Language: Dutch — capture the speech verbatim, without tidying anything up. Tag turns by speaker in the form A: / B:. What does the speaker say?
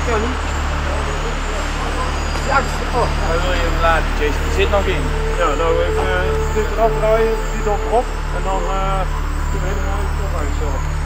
A: kan niet. Ja, oh.
B: Waar wil je hem laten, Jason? Die zit nog in.
A: Ja, nou even uh, dit eraf draaien, die erop en dan uh, kunnen we helemaal uit zelf.